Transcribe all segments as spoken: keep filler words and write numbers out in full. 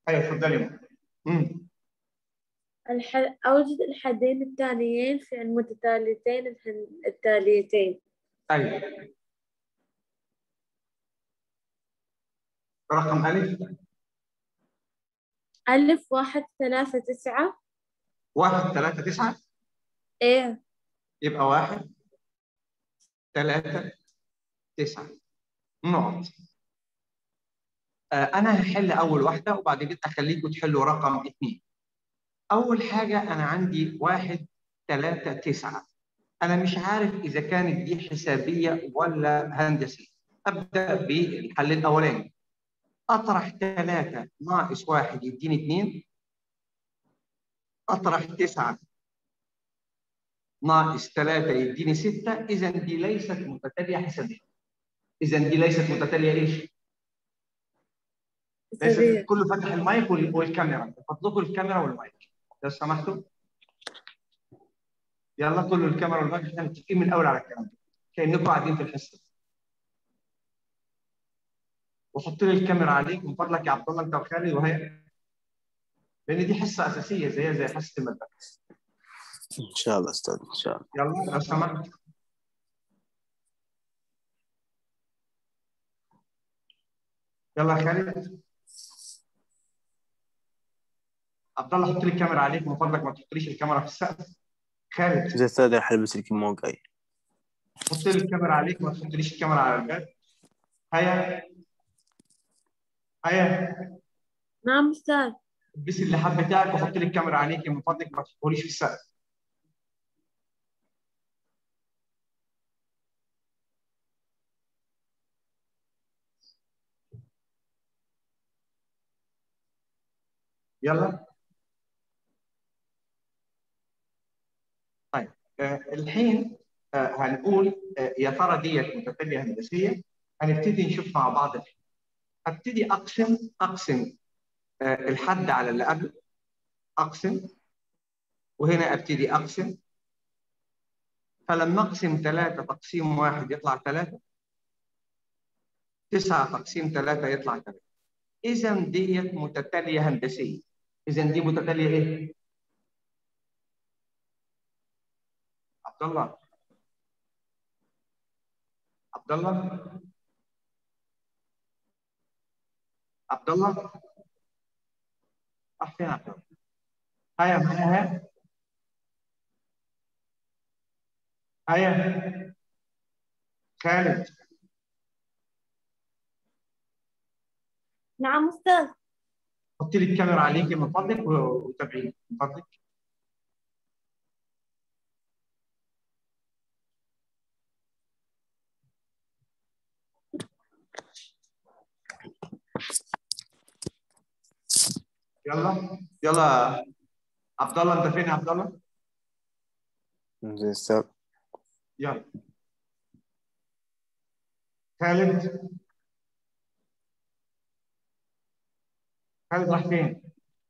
أيوه اتفضلي. امم الحد... أوجد الحدين الثانيين في المتتاليتين الهن- التاليتين. أيوه. رقم ألف ألف واحد ثلاثة تسعة. واحد ثلاثة تسعة. إيه. يبقى واحد ثلاثة تسعة نقط. آه أنا هحل أول واحدة وبعد كده أخليكم تحلوا رقم اثنين. أول حاجة أنا عندي واحد ثلاثة تسعة. أنا مش عارف إذا كانت دي حسابية ولا هندسية. أبدأ بالحل الأولاني. أطرح ثلاثة ناقص واحد يديني اثنين. أطرح تسعة ناقص ثلاثة يديني ستة. إذا دي ليست متتالية حسابية. إذا دي ليست متتالية إيش؟ ليست. حسابية. كله فتح المايك وال- والكاميرا. فضلكم الكاميرا والمايك لو سمحتوا. يلا كله الكاميرا والمايك. احنا متفقين من الأول على الكلام ده كأنكم قاعدين في الحصة. وحط لي الكاميرا عليك من فضلك يا عبد الله أنت وخالد وهي، لأن دي حصة أساسية زيها زي حصة المادة. ان شاء الله استاذ ان شاء الله. يلا لو سمحت. يلا يا خالد. عبد الله حط لي الكاميرا عليك من فضلك، ما تحطليش الكاميرا في السقف. خالد زي استاذ الحل بس لك مو جاي. حط لي الكاميرا عليك، ما تحطليش الكاميرا على الباب. هيا هيا نعم أستاذ. البسي اللحاف بتاعك وحط لي الكاميرا عليك من فضلك، ما تحطوليش في السقف. يلا. طيب آه الحين آه هنقول آه يا ترى ديت متتاليه هندسيه. هنبتدي نشوف مع بعض الحين. هبتدي اقسم اقسم آه الحد على اللي قبله. اقسم وهنا ابتدي اقسم. فلما اقسم ثلاثة تقسيم واحد يطلع ثلاثة. تسعة تقسيم ثلاثة يطلع ثلاثة. اذا ديت متتاليه هندسيه. اذا دي متتاليه ايه؟ عبد الله عبد الله عبد الله راح فين عبد الله؟ هيا معايا هيا هيا خالد. نعم أستاذ. حطي لي الكاميرا عليكي من فضلك وتابعيني من فضلك. يلا يلا عبد الله انت فين يا عبد الله؟ زي استاذ. يلا خالد. خالد راح فين؟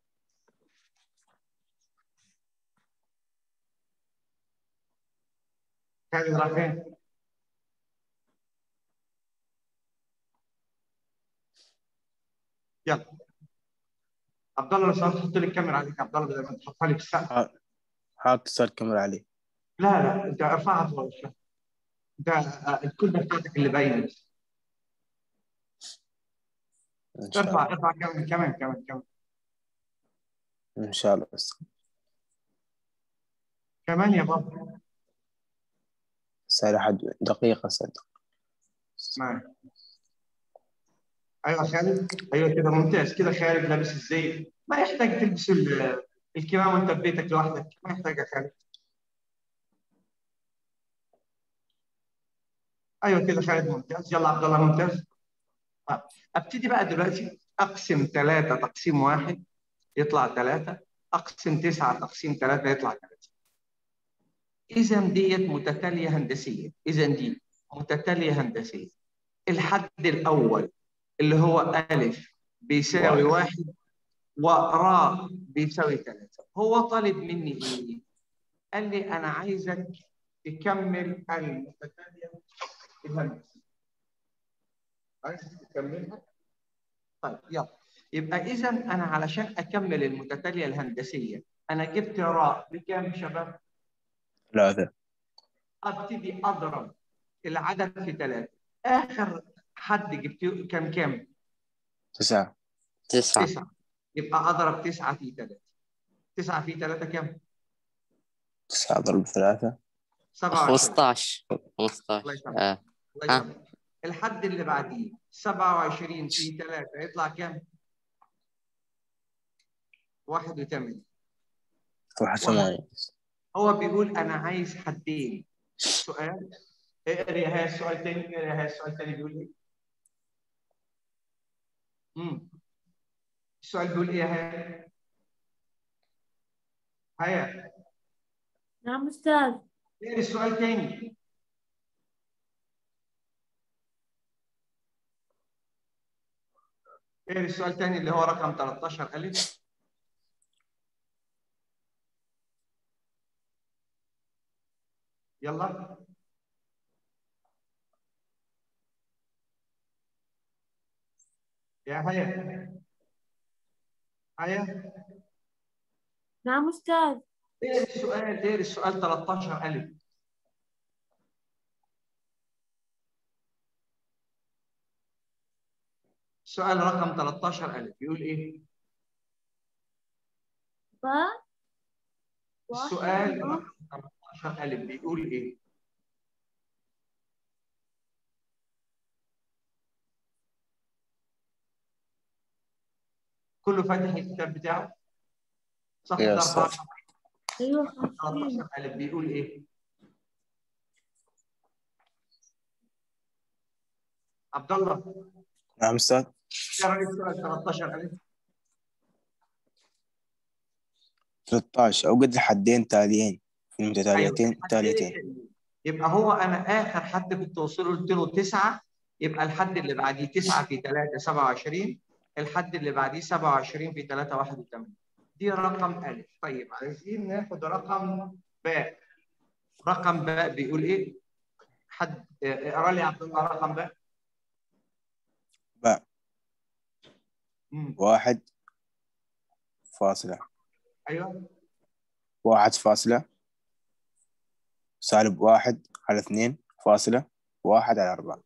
خالد راح فين؟ يلا عبد الله لو سمحت حط لي الكاميرا عليك يا عبد الله بدل ما تحطها لي في السقف. حاط استاذ الكاميرا عليه. لا لا انت ارفعها فوق. انت آه، الكلمه بتاعتك اللي باينه. ان شاء ارفع الله ارفع كمان كمان كمان كمان ان شاء الله استاذ. كمان يا بابا. سهل حد دقيقة صدق. معي. ايوه خالد. ايوه كده ممتاز. كده خالد لابس الزي، ما يحتاج تلبس ال- الكمام وانت في بيتك لوحدك، ما يحتاج يا خالد. ايوه كده خالد ممتاز. يلا عبد الله ممتاز. آه. ابتدي بقى دلوقتي اقسم ثلاثة تقسيم واحد يطلع ثلاثة. اقسم تسعة تقسيم ثلاثة يطلع ثلاثة. اذا ديت متتاليه هندسيه. اذا دي متتاليه هندسيه. الحد الاول اللي هو الف بيساوي واحد. واحد وراء بيساوي ثلاثة. هو طالب مني ايه؟ قال لي انا عايزك تكمل المتتاليه الهندسيه. عايز تكملها؟ طيب يلا. يبقى إذا أنا علشان أكمل المتتالية الهندسية أنا جبت راء بكام يا شباب؟ ثلاثة. أبتدي أضرب العدد في ثلاثة. آخر حد جبته كم كام؟ تسعة. تسعة. تسعة. يبقى أضرب تسعة في ثلاثة. تسعة في ثلاثة كام؟ تسعة ضرب ثلاثة سبعة وعشرين. خمسطعش. الله خمسطعش. يسلمك. آه. الله ها. يسلمك. الحد اللي بعديه سبعة وعشرين في ثلاثة يطلع كام؟ واحد وثمانين. واحد وثمانين. هو بيقول أنا عايز حدين. سؤال اقري هذا السؤال تاني. اقري هذا السؤال تاني بيقول إيه؟ امم السؤال بيقول إيه يا هيا؟ هيا. نعم أستاذ. اقري السؤال تاني. اقري السؤال تاني اللي هو رقم ثلاثة عشر ألف. يلا. يا هيا. هيا. نعم أستاذ. اقري السؤال. اقري السؤال ثلاثة عشر ألف. سؤال رقم ثلاثة عشر ألف بيقول إيه؟ با السؤال رقم ثلاثة عشر ألف بيقول إيه؟ كله فاتح الكتاب بتاعه؟ صفحة يا أربعة. أستاذ. أيوة ثلاثة عشر ألف بيقول إيه؟ عبد الله. نعم أستاذ. اقرا لي السؤال ثلاثة عشر ألف. ثلاثة عشر أوجد الحدين تاليين في المتتاليتين أيوة. التاليتين. يبقى هو أنا آخر حد كنت وصله قلت له تسعة. يبقى الحد اللي بعديه تسعة في ثلاثة سبعة وعشرين. الحد اللي بعديه سبعة وعشرين في ثلاثة واحد وثمانين. دي رقم ألف. طيب عايزين ناخد رقم باء. رقم باء بيقول إيه؟ حد اقرا لي يا عبد الله رقم باء. باء. مم. واحد فاصلة. أيوه. واحد فاصلة سالب واحد على اثنين فاصلة واحد على أربعة.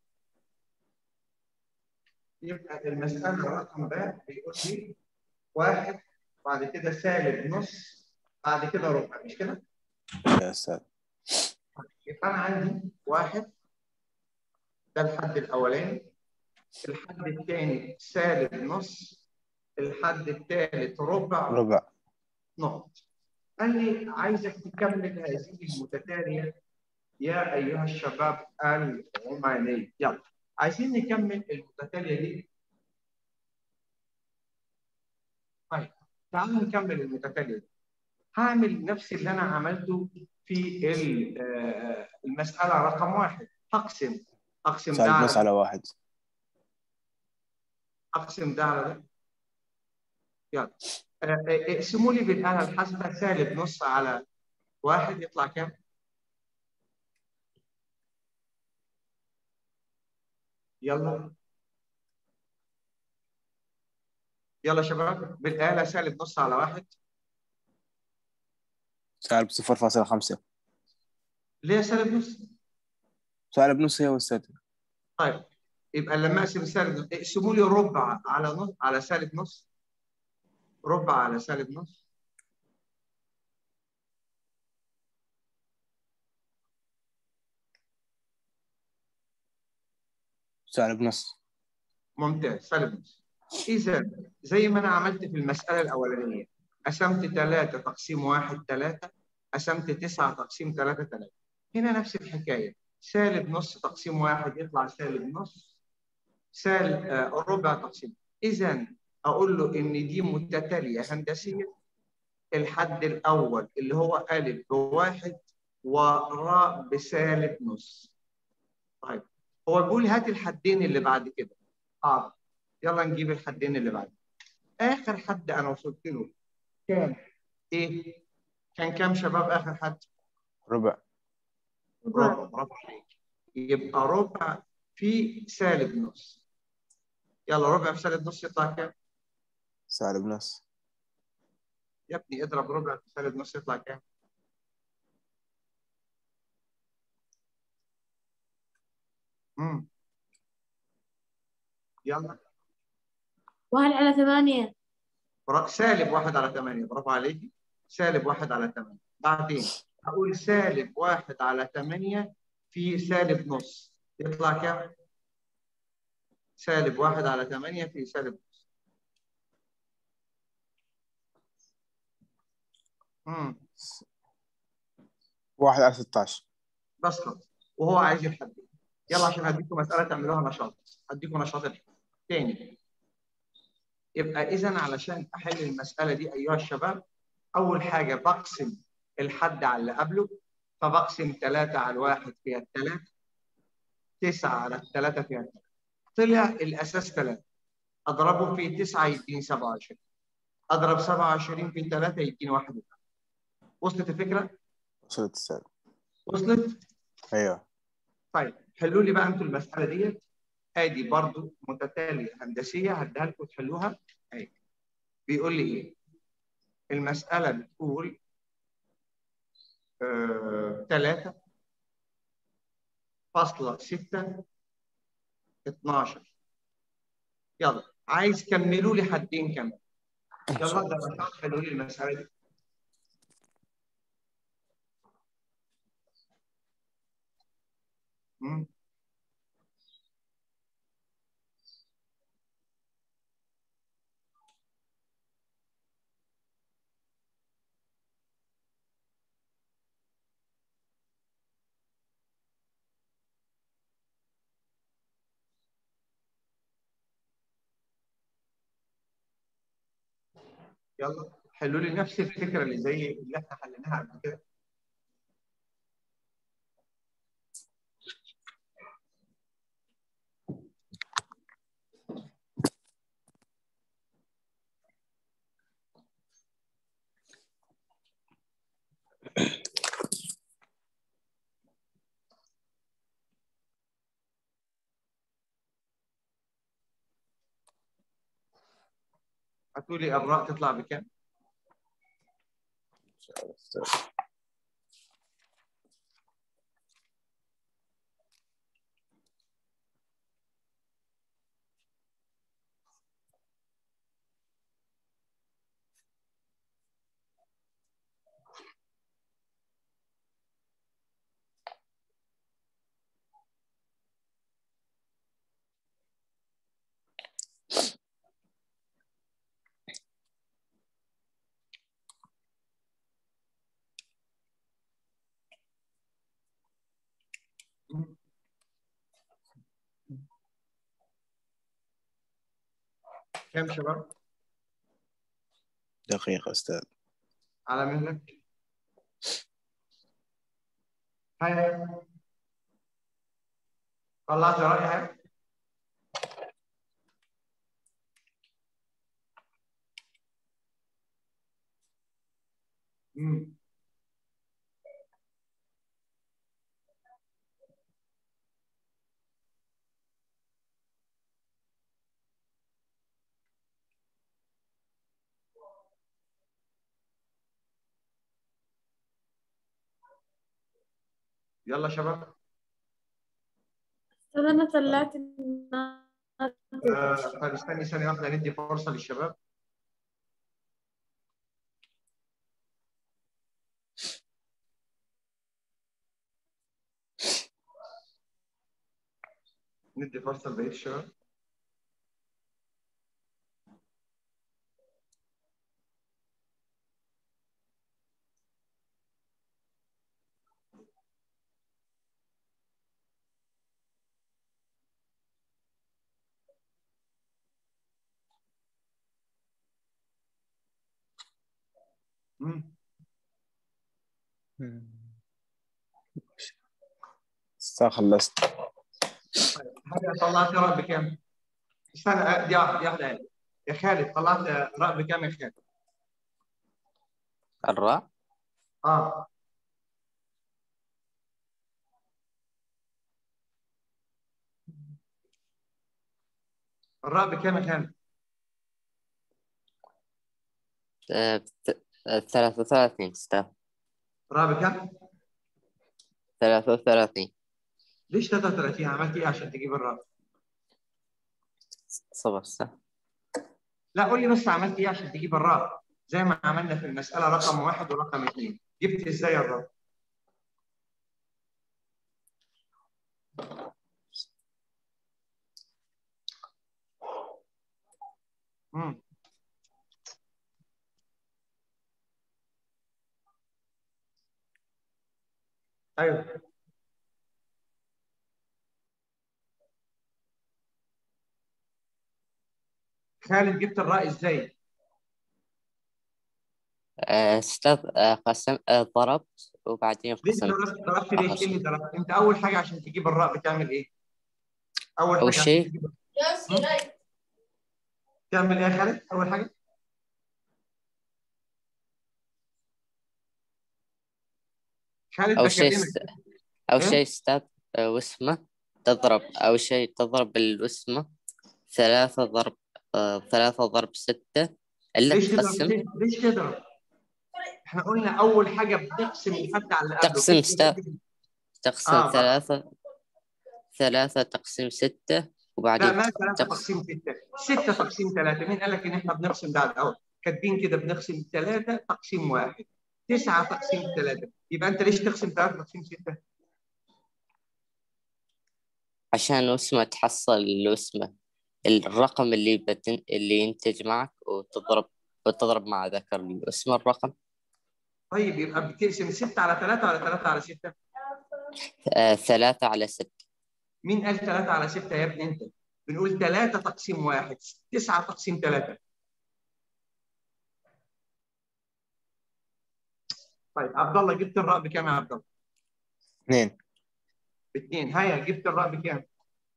يبقى المسألة رقم باء بيقول لي واحد بعد كده سالب نص بعد كده ربع مش كده؟ يا أستاذ. يبقى أنا عندي واحد ده الحد الأولاني. الحد الثاني سالب نص. الحد الثالث ربع ربع. نقط. قال لي عايزك تكمل هذه المتتالية يا أيها الشباب العماني. يلا عايزين نكمل المتتالية دي. طيب تعالوا نكمل المتتالية دي. هعمل نفس اللي أنا عملته في المسألة رقم واحد. هقسم أقسم ده سالب نص على على واحد. أقسم ده على ده. يلا اقسموا لي بالآلة الحاسبة سالب نص على واحد يطلع كام؟ يلا يلا شباب بالآلة سالب نص على واحد. سالب صفر فاصلة خمسة. ليه سالب نص؟ سالب نص هي أستاذ. طيب يبقى لما اقسم سالب اقسموا لي ربع على نص على سالب نص. ربع على سالب نص. سالب نص. ممتاز سالب نص. إذا زي ما أنا عملت في المسألة الأولانية قسمت ثلاثة تقسيم واحد ثلاثة. قسمت تسعة تقسيم ثلاثة ثلاثة. هنا نفس الحكاية سالب نص تقسيم واحد يطلع سالب نص. سالب آه ربع تقسيم. إذا أقول له إن دي متتالية هندسية. الحد الأول اللي هو ألف بواحد وراء بسالب نص. طيب هو بيقول هات الحدين اللي بعد كده. حاضر. يلا نجيب الحدين اللي بعد. آخر حد أنا وصلت له كان إيه؟ كان كام شباب آخر حد؟ ربع. ربع. ربع. يبقى ربع في سالب نص. يلا ربع في سالب نص يطلع كام؟ سالب نص. يا ابني اضرب ربع في سالب نص يطلع كام؟ امم يلا. واحد على ثمانية. برا- سالب واحد على ثمانية، برافو عليكي. سالب واحد على ثمانية. بعدين هقول سالب واحد على ثمانية في سالب نص يطلع كام؟ سالب واحد على ثمانية في سالب نص. امم واحد على ستة عشر. بس خلاص. وهو عايز يحدد. يلا عشان هديكم مسألة تعملوها نشاط. هديكم نشاط الحل. تاني. يبقى إذا علشان أحل المسألة دي أيها الشباب، أول حاجة بقسم الحد على اللي قبله، فبقسم ثلاثة على الواحد فيها الثلاثة، تسعة على الثلاثة فيها الثلاثة. طلع الأساس ثلاثة. أضربه في تسعة يديني سبعة وعشرين. أضرب سبعة وعشرين في ثلاثة يديني واحد وثلاثين. وصلت الفكرة؟ وصلت السالب. وصلت؟ ايوه. طيب حلوا لي بقى أنتوا المسألة ديت. ادي برضو متتاليه هندسيه هديها لكم تحلوها. اهي بيقول لي ايه؟ المساله بتقول ثلاثة فاصلة ستة اتناشر. يلا عايز كملوا لي حدين كمان. يلا ده نشاط حلوا لي المساله دي. مم. يلا حلوا لي نفس الفكره اللي زي اللي احنا حليناها قبل كده. هاتوا لي الراء تطلع بكام؟ مم. كام شباب؟ دقيقة أستاذ. على مهلك. هاي طلعت رأيها. امم يلا شباب. أستاذ أنا طلعت الناتج. آه طيب استني ثانيه واحده ندي فرصه للشباب. ندي فرصه لبقيه الشباب. مم. أستاذ خلصت. طيب هذا طلعت راء بكام؟ استنى آه، دي واحده دي واحده يا خالد طلعت راء بكام يا خالد؟ الراء اه الراء بكام يا خالد؟ آه، بت- آه، ثلاثة وثلاثين أستاذ. الرابع كم؟ ثلاثة وثلاثين. ليش ثلاثة وثلاثين؟ عملت ايه عشان تجيب الرابع؟ صبر أستاذ. لا قول لي بس عملت ايه عشان تجيب الرابع؟ زي ما عملنا في المسألة رقم واحد ورقم اثنين، جبت ازاي الرابع؟ امم ايوه خالد جبت الراء ازاي؟ آه، أستاذ آه، قسم آه، ضربت وبعدين ليه قسمت. ضربت؟ ضربت ليش؟ ايه اللي ضربت؟ انت اول حاجه عشان تجيب الراء بتعمل ايه؟ اول أول حاجه عشان شيء تجيب الراء تعمل ايه يا خالد؟ اول حاجه خالد أول شيء بكلمك. است... أول شيء ايه؟ أستاذ آه، واسمه تضرب. أول شيء تضرب الوسمة. ثلاثة ضرب آه، ثلاثة ضرب ستة إلا ليش تضرب؟ تقسم. ليش ليش تضرب؟ احنا قلنا اول حاجه بنقسم الحد على اللي قبله. تقسم كيف أستاذ. تقسم؟ تقسم اه بقى. ثلاثة. ثلاثة تقسيم ستة لا وبعدين ما ثلاثه تقسم. تقسيم سته، سته تقسيم ثلاثه، مين قال لك ان احنا بنقسم ده على الاول؟ كاتبين كده بنقسم ثلاثه تقسيم واحد، تسعه تقسيم ثلاثه، يبقى انت ليش تقسم ثلاثه تقسيم سته؟ عشان الوسمة تحصل الوسمة الرقم اللي بتن... اللي ينتج معك وتضرب وتضرب مع ذاك الوسمة الرقم. طيب يبقى بتقسم سته على ثلاثه ولا ثلاثه على سته؟ آه، ثلاثة على ستة. مين قال ثلاثة على ستة يا ابني انت؟ بنقول ثلاثة تقسيم واحد، تسعة تقسيم ثلاثة. طيب عبد الله جبت الراء بكام يا عبد الله؟ اثنين. باثنين. هيا جبت الراء بكام؟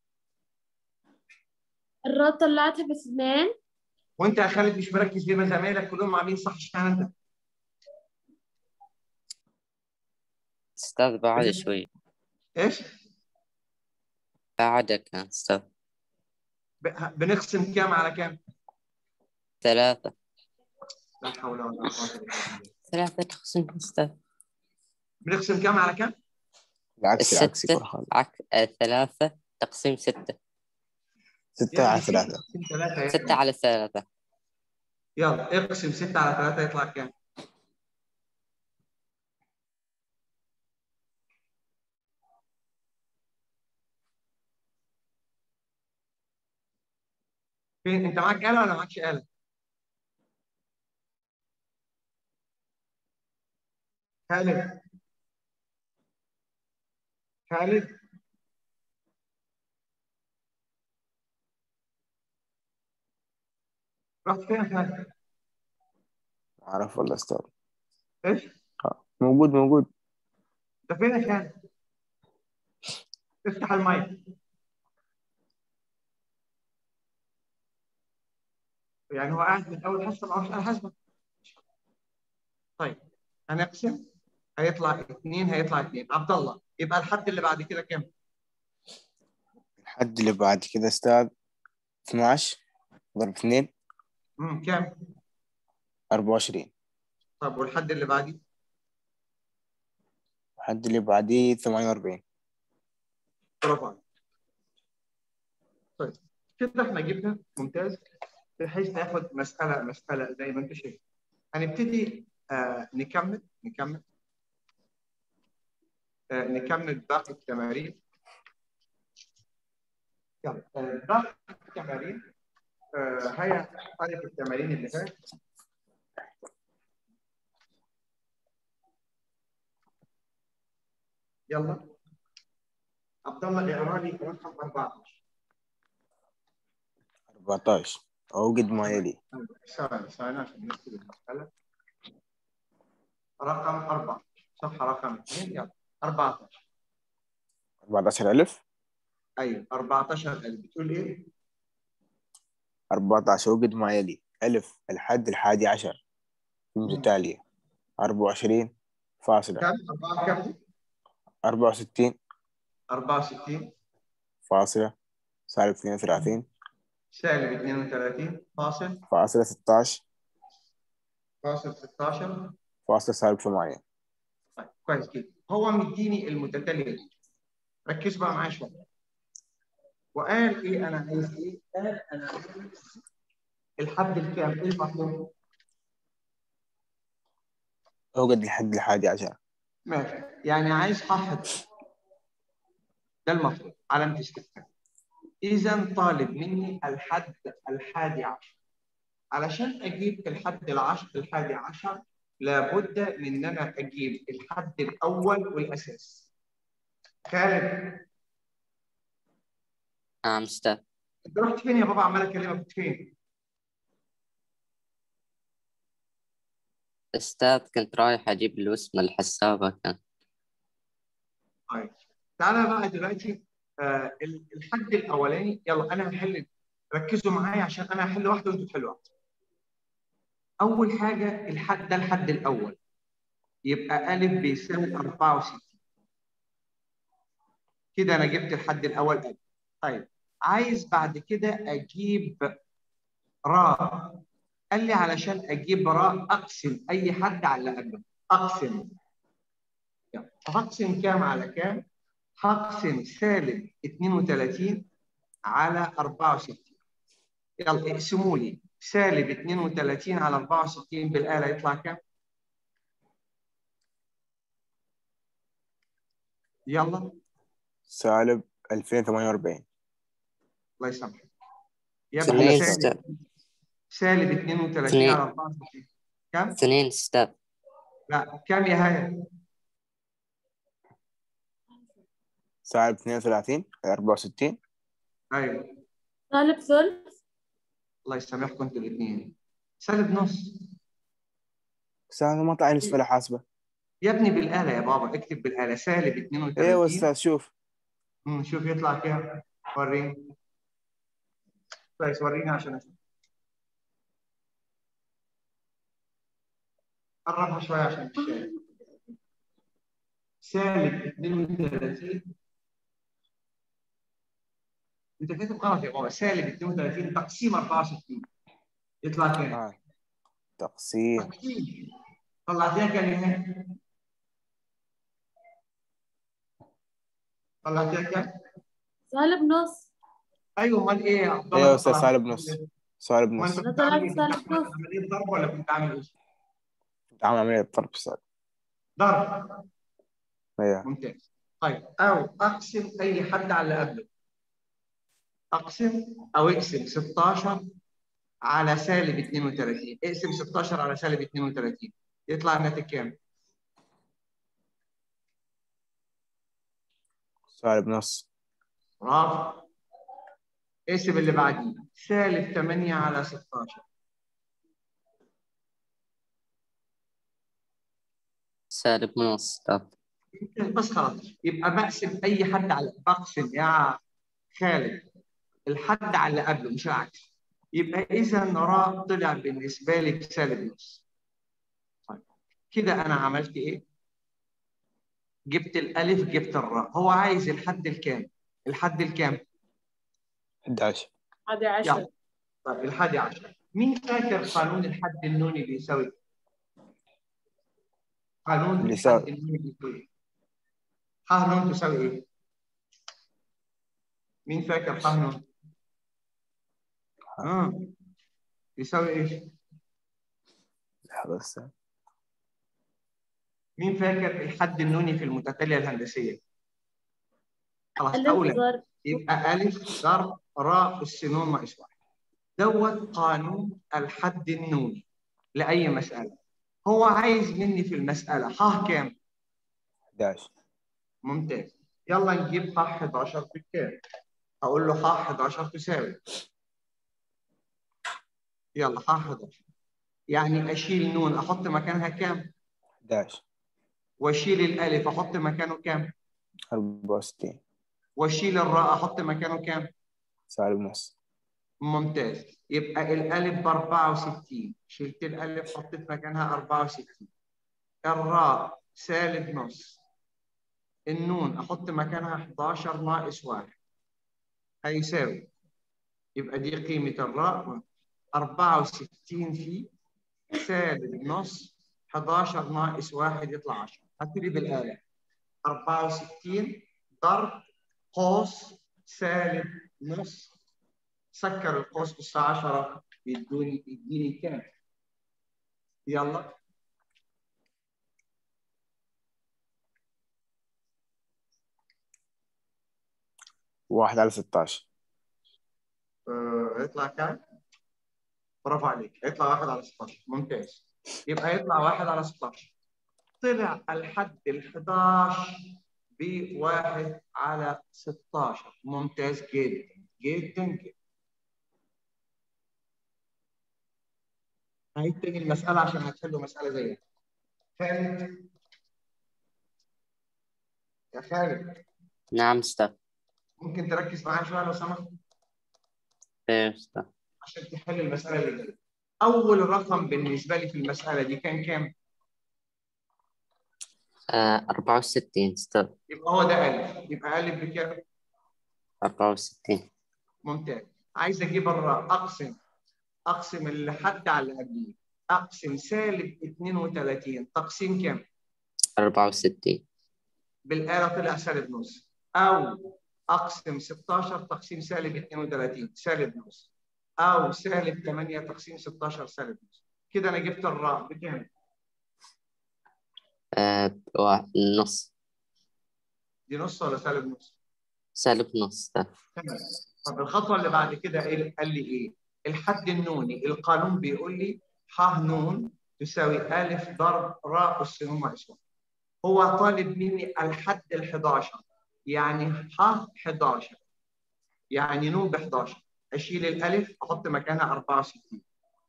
الراء طلعتها باثنين. وانت يا خالد مش مركز ليه؟ ما زمايلك كلهم عاملين صح، اشمعنى انت؟ أستاذ بعد شوي. ايش؟ بعدك يا أستاذ. ب- بنقسم كام على كام؟ ثلاثة. لا حول ولا قوة الا بالله. ثلاثة تقسيم أستاذ. بنقسم كام على كام؟ العكس العكس يكون الستة خالد. عك... آه، ثلاثة تقسيم ستة. يا ستة على ابني ستة ثلاثة. تقسيم ثلاثة يا ستة ابني. على ثلاثة. يلا اقسم ستة على ثلاثة يطلع كام؟ فين؟ انت معاك آلة ولا معكش آلة؟ خالد خالد رحت فين يا خالد؟ عارف ولا استاذ؟ ايش؟ آه، موجود موجود. انت فين يا خالد؟ افتح المايك. يعني هو قاعد من اول حصه ما اعرفش انا حاسبه. طيب هنقسم، هيطلع اثنين، هيطلع اثنين. عبد الله يبقى الحد اللي بعد كده كام؟ الحد اللي بعد كده استاذ اثني عشر ضرب اثنين امم كام؟ أربعة وعشرين. طب والحد اللي بعديه؟ الحد اللي بعديه ثمانية وأربعين. برافو عليك. طيب كده احنا جبنا ممتاز، بحيث ناخد مساله مساله زي ما انت شايف. هنبتدي آه نكمل نكمل آه نكمل باقي التمارين. يلا آه باقي التمارين. آه هيا طريقه التمارين اللي فاتت. يلا عبد الله اقرا لي رقم أربعة عشر. أربعة عشر أو قد ما يلي. ثواني ثواني عشان نكتب المسألة. رقم أربعة، صفحة رقم اثنين. يلا أربعة عشر. أربعة عشر ألف. أيوه أربعة عشر ألف. بتقول إيه؟ أربعة عشر وقد ما يلي ألف الحد الحادي عشر في المتتالية أربعة وعشرين فاصلة كم؟ أربعة كم؟ أربعة وستين أربعة وستين فاصلة سالب اثنين وثلاثين سالب اثنين وثلاثين فاصل فاصلة ستة عشر فاصل ستاشر فاصل سالب ثمانية. طيب كويس جدا. هو مديني المتتالية دي، ركز بقى معايا شوية. وقال إيه أنا عايز إيه؟ قال أنا عايز الحد الكام؟ إيه المطلوب؟ أوجد الحد الحادي عشر. ماشي، يعني عايز حد، ده المطلوب علامة استفهام. إذا طالب مني الحد الحادي عشر. علشان أجيب الحد العشر الحادي عشر لابد من إن أنا أجيب الحد الأول والأساس. خالد، نعم أستاذ. أنت رحت فين يا بابا؟ عمال أكلمك، كنت فين؟ أستاذ كنت رايح أجيب الوسمة الحسابة كان. طيب تعالى بقى دلوقتي آه الحد الأولاني. يلا أنا هحل، ركزوا معايا عشان أنا هحل واحدة وأنتوا تحلوا واحدة. أول حاجة الحد ده الحد الأول، يبقى ألف بيساوي أربعة وستين. كده أنا جبت الحد الأول ألف. طيب عايز بعد كده أجيب راء. قال لي علشان أجيب راء أقسم أي حد على اللي قبله. أقسم، يعني هقسم كام على كام؟ هقسم سالب اثنين وثلاثين على أربعة وستين. يلا اقسموا لي سالب اثنين وثلاثين على أربعة وستين بالآلة يطلع كام؟ يلا. سالب ألفين وثمانية وأربعين. الله يسامحك يا ابني. اثنين أستاذ. أستاذ. سالب اثنين وثلاثين على أربعة وستين كم؟ اثنين أستاذ. لا كم يا هيا؟ سالب اثنين وثلاثين على أربعة وستين. ايوه. سالب ثلث. الله يسامحكم انتوا الاثنين. سالب نص. بس أنا ما طلع نصف حاسبة. يا ابني بالآلة يا بابا، اكتب بالآلة سالب اثنين وثلاثين. ايوه أستاذ شوف. امم شوف يطلع كام؟ وريني. كويس وريني عشان اشوف. قربها شوية عشان مش شايف. سالب اثنين وثلاثين. انت كاتب غلط يا بابا. سالب اثنين وثلاثين تقسيم أربعة وستين يطلع كام؟ آه. تقسيم. تقسيم. طلعتيها كام يا هيا؟ طلعتيها كام؟ سالب نص. ايوه امال ايه يا عبد الله؟ ايوه أستاذ سالب نص. سالب ما انت نص. انا كنت عامل طلعت ايه؟ كنت سالب عامل نص. عمليه ضرب ولا كنت عامل ايه؟ عامل عملية ضرب أستاذ. ضرب. ايوه. ممتاز. طيب او اقسم اي حد على اللي قبله. اقسم او اقسم ستاشر على سالب اثنين وثلاثين. اقسم ستاشر على سالب اثنين وثلاثين يطلع الناتج كام؟ سالب نص. برافو. اقسم اللي بعديه سالب ثمانية على ستاشر. سالب نص أستاذ. بس خلاص يبقى بقسم اي حد على بقسم يا خالد الحد على اللي قبله مش العكس. يبقى اذا راء طلع بالنسبه لي بسالب نص. طيب كده انا عملت ايه؟ جبت الالف جبت الراء. هو عايز الحد الكام؟ الحد الكام؟ أحد عشر. حادي عشر. يلا. طيب الحادي عشر. مين فاكر قانون الحد النوني بيساوي؟ قانون الحد بيساوي. النوني بيساوي ح نون تساوي ايه؟ مين فاكر ح نون؟ اه يساوي ايش؟ لحظة أستاذ. مين فاكر الحد النوني في المتتاليه الهندسيه؟ خلاص ألف اقول ضرب. يبقى الف ضرب راء السينون ناقص واحد. دوت قانون الحد النوني لاي مساله. هو عايز مني في المساله ح كام؟ أحد عشر. ممتاز. يلا نجيب ح أحد عشر بالكام؟ هقول له ح أحد عشر تساوي، يلا ح أحد عشر يعني اشيل نون احط مكانها كام؟ أحد عشر. واشيل الالف احط مكانه كام؟ أربعة وستين. واشيل الراء احط مكانه كام؟ سالب نص. ممتاز. يبقى الالف ب أربعة وستين، شلت الالف حطيت مكانها أربعة وستين. الراء سالب نص. النون احط مكانها أحد عشر ناقص واحد هيساوي، يبقى دي قيمه الراء أربعة وستين في سالب نص حداشر ناقص واحد يطلع عشرة. هبتدي بالآلة. أربعة وستين ضرب قوس سالب نص، سكر القوس بس عشرة يدوني يديني كام؟ يلا واحد على ستاشر. آه، يطلع كام؟ برافو عليك، يطلع واحد على ستاشر. ممتاز. يبقى يطلع واحد على ستاشر. طلع الحد ال حداشر بواحد على ستاشر. ممتاز جدا جدا جدا. هعيد تاني المسألة عشان هتحلوا مسألة زيها. خالد يا خالد، نعم أستاذ. ممكن تركز معايا شوية لو سمحت إيه أستاذ. عشان تحل المسألة اللي جاية. أول رقم بالنسبة لي في المسألة دي كان كام؟ آه أربعة وستين أستاذ. يبقى هو ده ألف. يبقى ألف بكام؟ أربعة وستين. ممتاز. عايز أجيب الراء. أقسم أقسم اللي حد على اللي قبليه. أقسم سالب اثنين وثلاثين تقسيم كام؟ أربعة وستين. بالآلة طلع سالب نص. أو أقسم ستاشر تقسيم سالب اثنين وثلاثين سالب نص. أو سالب ثمانية تقسيم ستاشر سالب نص. كده أنا جبت الراء بكام؟ آه واحد نص. دي نص ولا سالب نص؟ سالب نص أستاذ. تمام. طب الخطوة اللي بعد كده إيه؟ قال لي إيه؟ الحد النوني. القانون بيقول لي ح ن تساوي ألف ضرب راء أس ن ناقص واحد. هو طالب مني الحد ال حداشر، يعني ح حداشر، يعني ن ب حداشر. اشيل الالف احط مكانها أربعة وستين.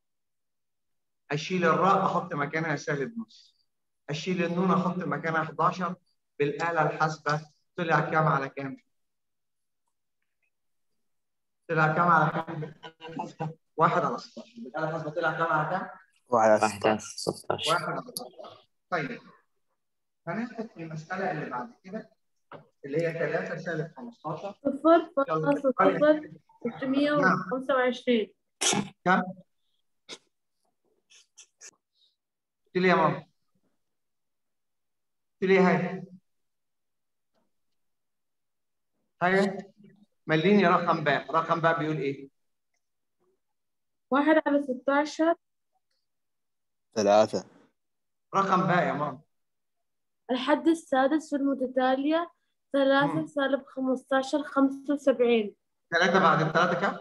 اشيل الراء احط مكانها سالب نص. اشيل النون احط مكانها حداشر. بالاله الحاسبه طلع كام على كام؟ طلع كام على كام بالاله الحاسبه؟ واحد على ستاشر. بالاله الحاسبه طلع كام على كام؟ واحد على واحد على ستاشر. ستاشر. واحد على ستاشر. طيب هناخد المساله اللي بعد كده اللي هي ثلاثة سالب خمستاشر. صفر يلا فاصلة صفر ستمية نعم. وخمسة وعشرين. كم؟ قلت لي يا ماما. قلت لي هاي هاي مليني رقم باء. رقم باء بيقول ايه؟ واحد على ستاشر. ثلاثة. رقم باء يا ماما. الحد السادس في المتتالية ثلاثة مم. سالب خمستاشر خمسة وسبعين. ثلاثة بعد الثلاثة كم؟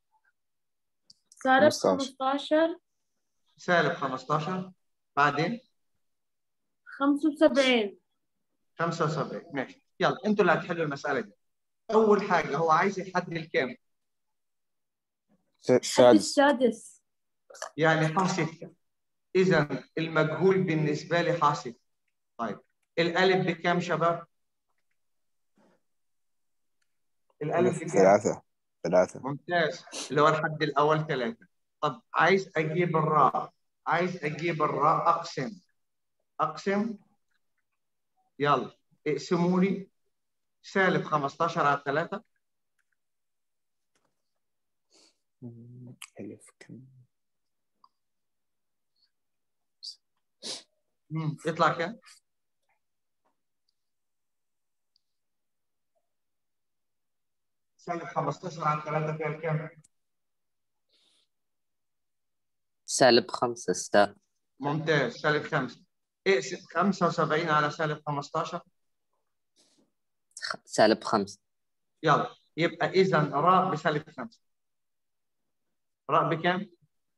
سالب خمستاشر. خمستاشر سالب خمستاشر. بعدين خمسة وسبعين. خمسة وسبعين. ماشي. يلا انتوا اللي هتحلوا المسألة دي. أول حاجة هو عايز يحدد الكام؟ س- الحد سادس. السادس. يعني ح ستة. إذا المجهول بالنسبة لي ح ستة. طيب الألف بكام شباب؟ الألف ألف بكام؟ ثلاثة. ثلاثة. ممتاز. اللي هو الحد الأول ثلاثة. طب عايز أجيب الراء. عايز أجيب الراء. أقسم أقسم. يلا اقسموا لي سالب خمستاشر على ثلاثة. ألف كم؟ مم. يطلع كام؟ سالب خمستاشر على ثلاثة فيها كام؟ سالب خمسة أستاذ. ممتاز. سالب خمسة. اقسم خمسة وسبعين على سالب خمستاشر. خ- سالب خمسة. يلا يبقى إذا راء بسالب خمسة. راء بكام؟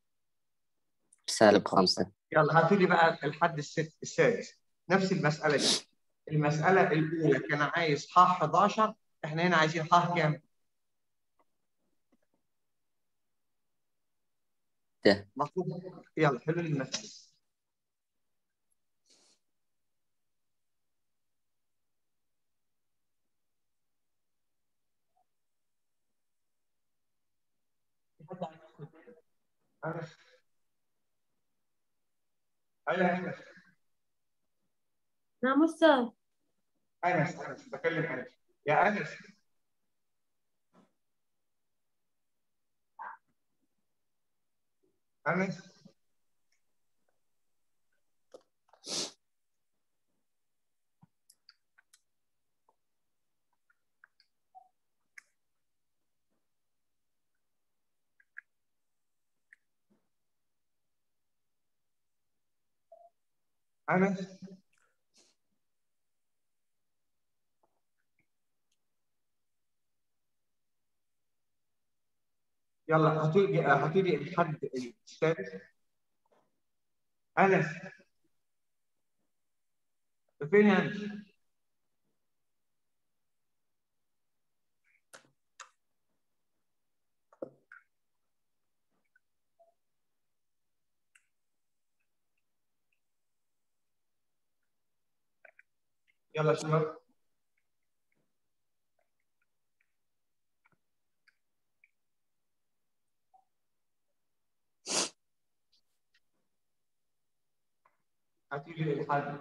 سالب خمسة. يلا هاتوا لي بقى الحد الست السادس. نفس المسألة دي. المسألة الأولى كان عايز ح حداشر. احنا هنا عايزين ح كام؟ ده. مطلوب. يلا حلوا لي المسألة. أنس. أيوة أنس. نعم أستاذ. أنس أنس بكلم أنس. يا أنس. أنس. أنس. يلا هاتوا لي هاتوا لي الحد السادس. أنس فين أنس؟ يلا شباب. هاتوا لي الحد.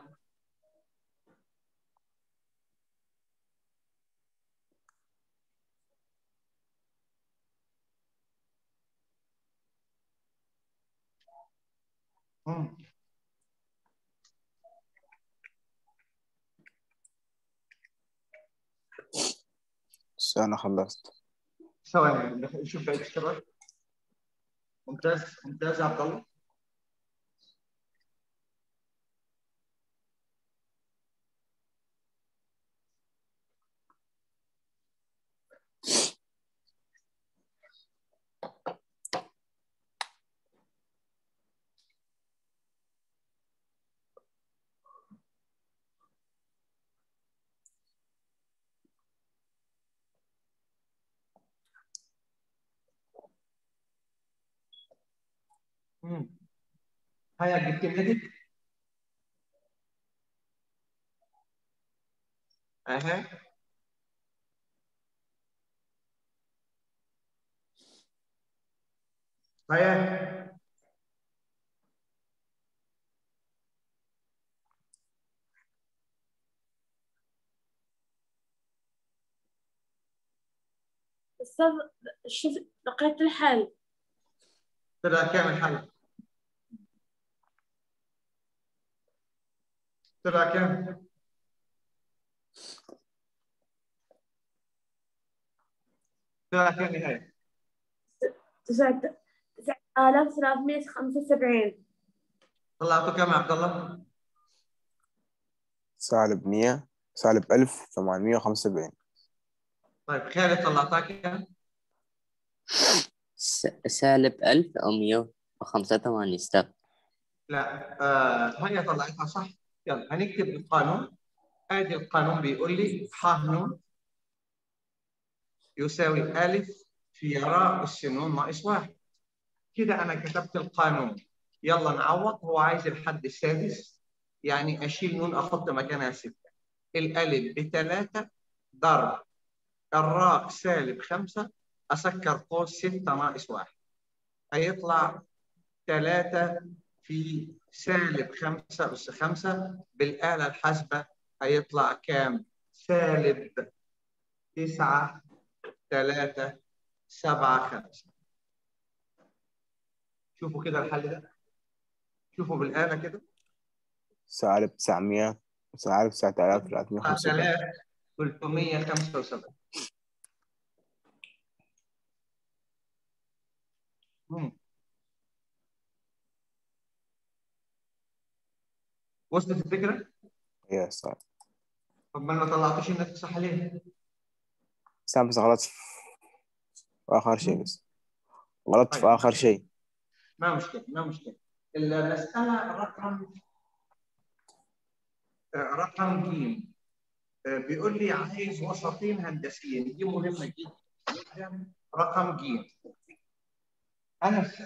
مم. بس أنا خلصت. ثواني نشوف بقية الشباب. ممتاز ممتاز يا عبد الله. مم. هيا جبت النتيجة. أها. هيا. أستاذ شوف لقيت الحل. طلع كام الحل؟ طلع كام؟ طلع كام نهاية؟ تسعة تسعة آلاف ثلاثمائة وخمسة وسبعين. طلعتوا كام يا عبد الله؟ سالب مية سالب ألف ثمانمية وخمسة وسبعين. طيب خالد طلعتها كام؟ س- سالب ألف أو مية وخمسة وثمانين أستاذ. لا آه هي طلعتها صح. يلا هنكتب القانون. ادي القانون بيقول لي ح ن يساوي ألف في راء السنون ناقص واحد. كده أنا كتبت القانون. يلا نعوض. هو عايز الحد السادس، يعني أشيل نون أحط مكانها ستة. الألف بثلاثة ضرب الراء سالب خمسة، أسكر قوس ستة ناقص واحد. هيطلع ثلاثة في سالب خمسة أس خمسة بالآلة الحاسبة هيطلع كام؟ سالب تسعة ثلاثة سبعة خمسة. شوفوا كده الحل ده. شوفوا بالآلة كده. سالب تسعمية سالب تسعة آلاف ثلاثمية وخمسة وسبعين. ثلاثمية وخمسة وسبعين. وصلت الفكرة؟ يا صار. طب ما ما طلعتوش الناتج صح ليه؟ بس أنا بس غلطت في آخر شيء. بس غلطت في طيب آخر شيء. ما مشكلة ما مشكلة. المسألة رقم رقم ج بيقول لي عايز وسطين هندسيين. دي مهمة جدا. رقم ج. أنس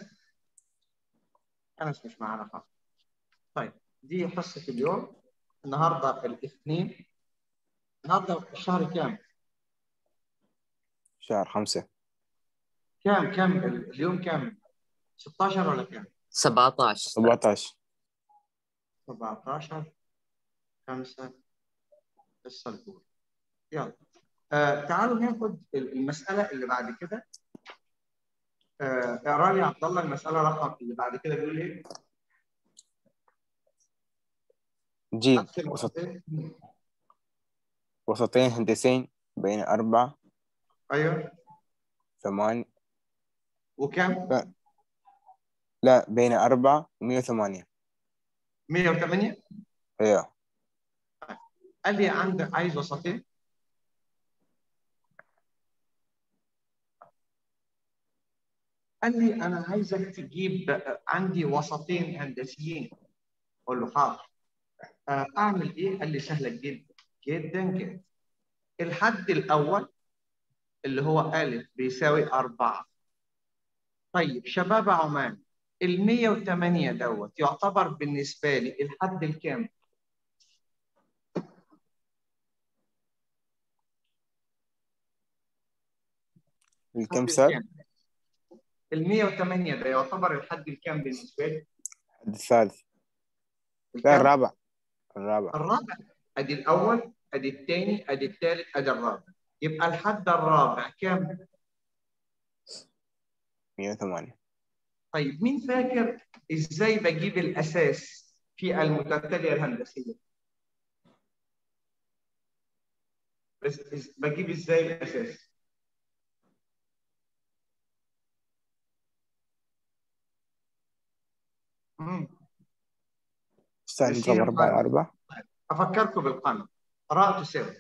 أنس مش معانا خالص. طيب دي حصة اليوم. النهارده الاثنين. النهارده الشهر كام؟ شهر خمسة. كام كام اليوم كام؟ ستة عشر ولا كام؟ سبعة عشر. سبعة عشر. سبعة عشر خمسة الحصة الأولى. يلا آه تعالوا ناخد المسألة اللي بعد كده. آه، اقرا لي يا عبد الله المسألة رقم اللي بعد كده بيقول ايه؟ جيم وسط وسطين هندسين بين أربعة. ايوه. ثمان. وكم؟ لا لا بين أربعة ومية وثمانية. مية وثمانية. ايوه. قال لي عندك عايز وسطين. قال لي انا عايزك تجيب عندي وسطين هندسيين. اقول له حاضر. اعمل ايه؟ قال لي سهله جدا جدا جدا. الحد الاول اللي هو أ بيساوي أربعة. طيب شباب عمان، ال مية وثمانية دوت يعتبر بالنسبه لي الحد الكام؟ الكم سال؟ ال مية وثمانية ده يعتبر الحد الكام بالنسبه لي؟ الحد الثالث. لا الرابع. الرابع. الرابع. ادي الاول، ادي الثاني، ادي الثالث، ادي الرابع. يبقى الحد الرابع كام؟ مية وثمانية. طيب مين فاكر ازاي بجيب الاساس في المتتاليه الهندسيه؟ بس بجيب ازاي الاساس؟ امم استنى نضرب أربعة على أربعة. افكركم بالقانون. راء تساوي،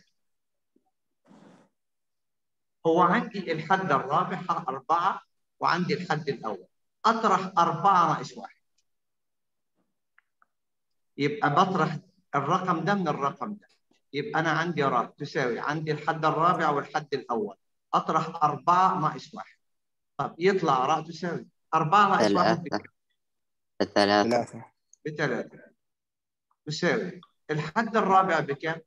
هو عندي الحد الرابع أربعة وعندي الحد الأول. أطرح أربعة ناقص واحد. يبقى بطرح الرقم ده من الرقم ده. يبقى أنا عندي راء تساوي عندي الحد الرابع والحد الأول. أطرح أربعة ناقص واحد. طب يطلع راء تساوي أربعة ناقص واحد ثلاثة. ثلاثة. ثلاثة. بثلاثة. تساوي الحد الرابع بكام؟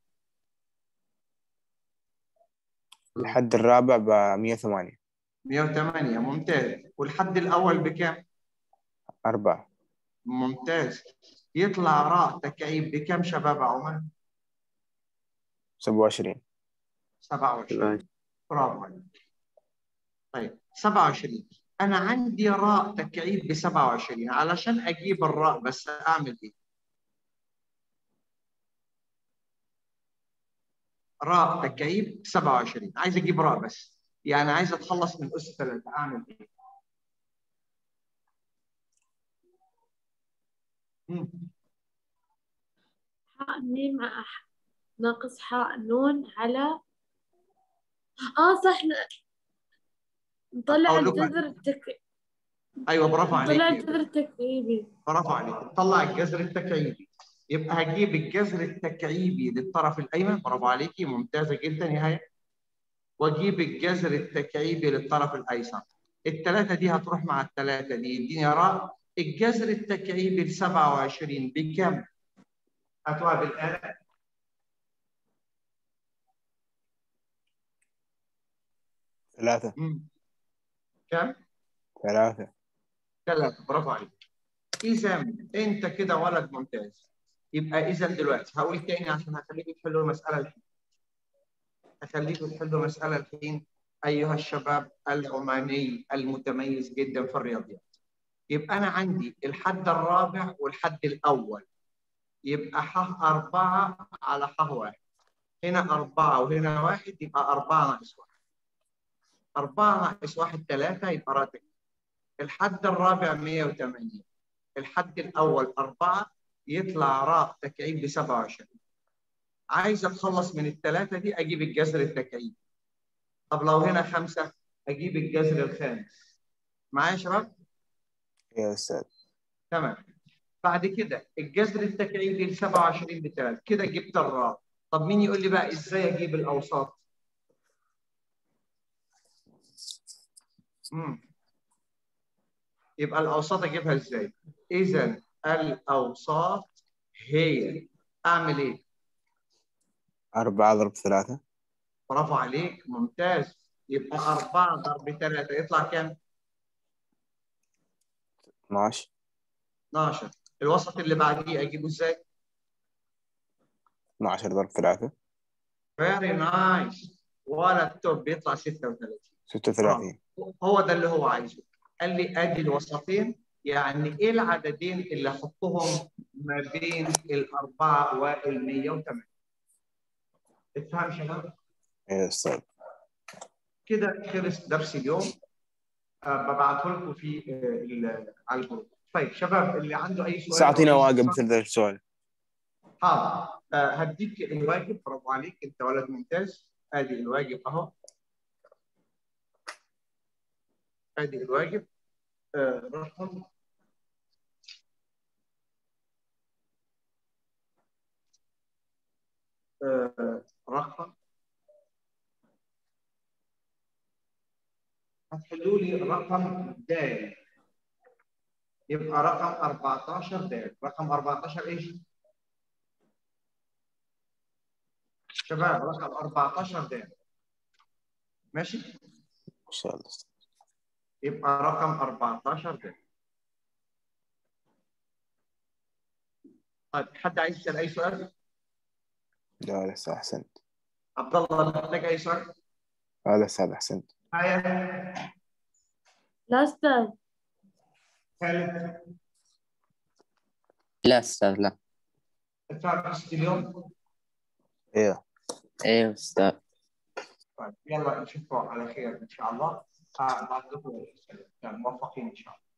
الحد الرابع ب مية وثمانية. مية وثمانية. ممتاز. والحد الأول بكام؟ أربعة. ممتاز. يطلع راء تكعيب بكام شباب عمان؟ سبعة وعشرين. سبعة وعشرين. برافو عليك. طيب سبعة وعشرين. أنا عندي راء تكعيب ب سبعة وعشرين. علشان أجيب الراء بس أعمل إيه؟ راء تكعيب سبعة وعشرين. عايز أجيب راء بس. يعني عايز أتخلص من أس ثلاثة. أعمل إيه؟ مم. حاء ميم مع ح- ناقص حاء نون على اه صح. نطلع أقول لكم. الجذر التك... أيوه برافو نطلع عليك. الجذر التكعيبي. برافو عليك. طلع الجذر التكعيبي. يبقى هجيب الجذر التكعيبي للطرف الأيمن. برافو عليكي. ممتازة جدا يا هيا. واجيب الجذر التكعيبي للطرف الايسر. الثلاثه دي هتروح مع الثلاثه دي يديني راء. الجذر التكعيبي ل سبعة وعشرين بكم؟ هاتوها بالاله. ثلاثة. مم. كم؟ ثلاثة. ثلاثه. برافو عليك. اذا انت كده ولد ممتاز. يبقى اذا دلوقتي هقول تاني عشان هخليكم تحلوا المساله الحين. هخليكم تحلوا مساله الحين ايها الشباب العماني المتميز جدا في الرياضيات. يبقى انا عندي الحد الرابع والحد الاول. يبقى ح أربعة على ح واحد. هنا أربعة وهنا واحد يبقى أربعة ناقص واحد. أربعة ناقص واحد ثلاثة يبقى راتب. الحد الرابع مية وثمانية. الحد الأول أربعة. يطلع راء تكعيب ب سبعة وعشرين. عايز أتخلص من الثلاثة دي أجيب الجذر التكعيبي. طب لو هنا خمسة أجيب الجذر الخامس. معايا يا شباب؟ يا أستاذ. تمام. بعد كده الجذر التكعيبي ل سبعة وعشرين بثلاثة. كده جبت الراء. طب مين يقول لي بقى ازاي اجيب الاوساط؟ امم يبقى الاوساط اجيبها ازاي؟ اذا الاوساط هي اعمل ايه؟ أربعة ضرب ثلاثة. برافو عليك. ممتاز. يبقى أربعة ضرب ثلاثة يطلع كام؟ اثناشر. اثناشر. الوسط اللي بعديه اجيبه ازاي؟ اثناشر ضرب ثلاثة. فيري نايس. ولا التوب بيطلع ستة وثلاثين. ستة وثلاثين. هو ده اللي هو عايزه. قال لي ادي الوسطين. يعني ايه العددين اللي احطهم ما بين الاربعه وال مية وثمانية؟ افهم شباب؟ يا أستاذ. كده خلص درس اليوم. أه ببعته لكم في أه على الجروب. طيب شباب اللي عنده اي سؤال ساعتين أو أي واقف استفسار؟ مثل ذا السؤال. حاضر. آه هديك الواجب. برافو عليك، انت ولد ممتاز. ادي الواجب اهو. ادي الواجب. آه رقم آه رقم هتحلوا لي رقم د. يبقى رقم أربعتاشر د. رقم أربعتاشر ايش؟ شباب رقم أربعتاشر د. ماشي؟ ان شاء الله. يبقى رقم أربعتاشر د. طيب حد عايز يسأل أي سؤال؟ لا لا استاذ احسنت. عبد الله محتاج أي سؤال؟ لا لا استاذ احسنت. آية؟ لا أستاذ. خالد؟ لا أستاذ لا. ادفع قسط اليوم؟ ايوه أيوة أستاذ. طيب يلا نشوفكم على خير إن شاء الله. آه بعد ذلك موفقين إن شاء الله.